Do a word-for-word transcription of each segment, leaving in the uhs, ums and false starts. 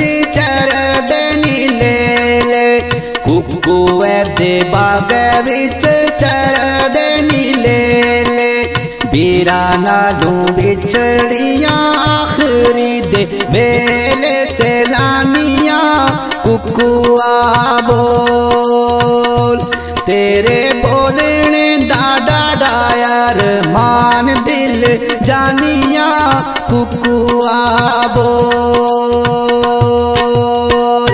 चरद नीले ले, कुकुए दे बाग विच चरद नीले ले। बीरा नालू बिछड़िया आखरी दे वेले सैलानिया, कुकुआ बोल तेरे बोलने दा डाडा यार मान दिल जानिया, कुकुआ बोल।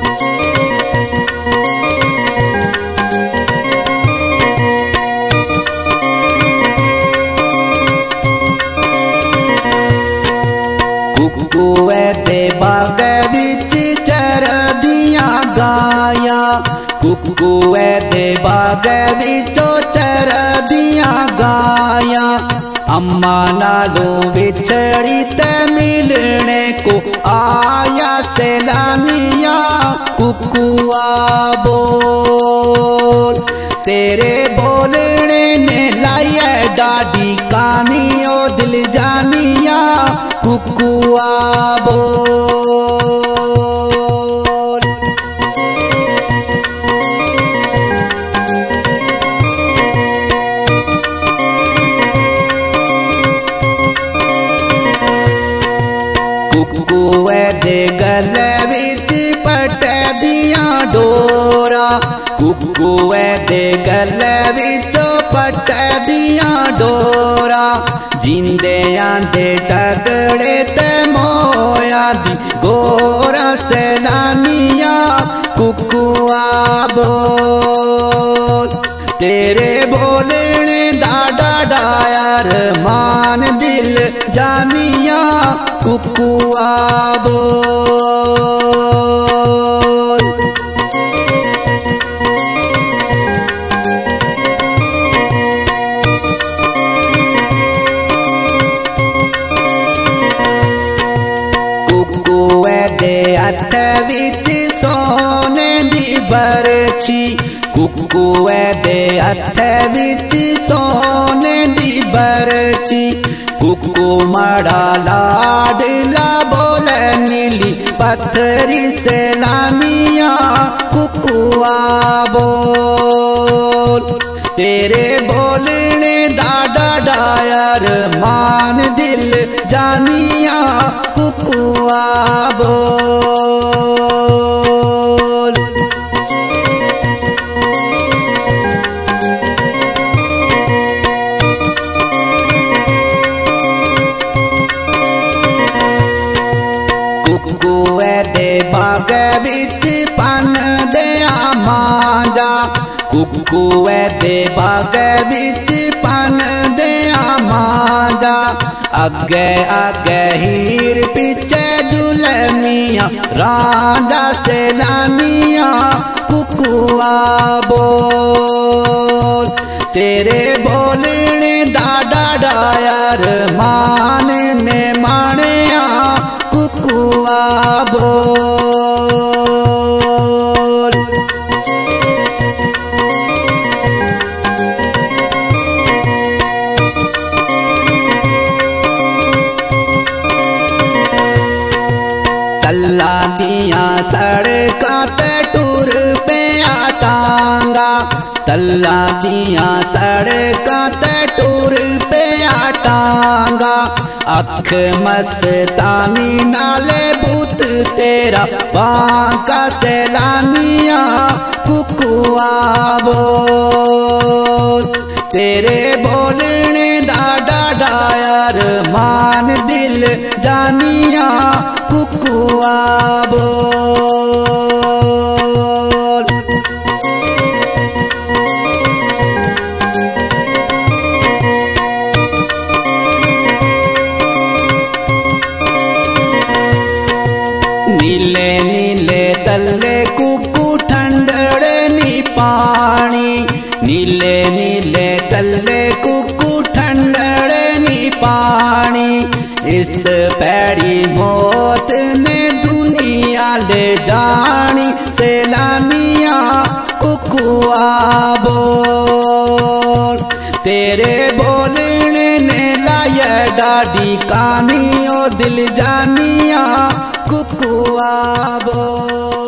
कुकुए दे बाग विच चरदिया गाया, कुकुए दे बाग विचो चरदिया गाया। अम्मा नालो बिछड़ी ते मिलने को आया सैलानिया, कुकुआ बोल तेरे बोलने ने लाया डाडी कानी ओ दिल जानिया, कुकुआ बोल। कुकुए दे गले विच पट दिया डोरा, कुकुए दे गले विचो पट दिया डोरा। जिंदियां दे झगड़े ते मोया दी गोरा सैलानिया, कुकुआ बोल तेरे बोलने दा डाडा यार मान दिल जानिया, कुकुआ बोल। कुकुए दे हथ विच सोने दी बरछी, कुकुए दे हथ विच सोने दी बरछी। कुकु माड़ा लाडला बोले नीली पत्थरी सैलानिया, कुकुआ बोल तेरे बोलने दा डाडा यार मान दिल जानिया, कुकुआ बोल। कुकुए दे बाग विच पन दिया मांजा, कुकुए दे बाग विच पन दिया मांजा। अगे अगे हीर पीछे जुलमिया राजा सैलानिया, कुकुआ बोल तेरे बोलने दा डाडा यार मान ने मानिया, कुकुआ बोल। तल्ला दिया सड़का ते टूर पे आटांगा, तल्ला दिया सड़का ते टूर पे आटांगा। अख मस्तानी नाले भूत तेरा बांका सैलानिया, कुकुआ बोल तेरे बोलने दा डाडा यार मान दिल जानिया, कुकुआ बोल। नीले नीले तल्ले कुकु ठंडड़े नी पानी, नीले नीले तल्ले कुकु ठंडड़े नी पानी। इस पैड़ी मौत ने दुनिया ले जानी, सैलानिया कुकुआ बोल तेरे बोलने ने लाया डाडी कानी ओ दिल जानिया, कुकु आवो।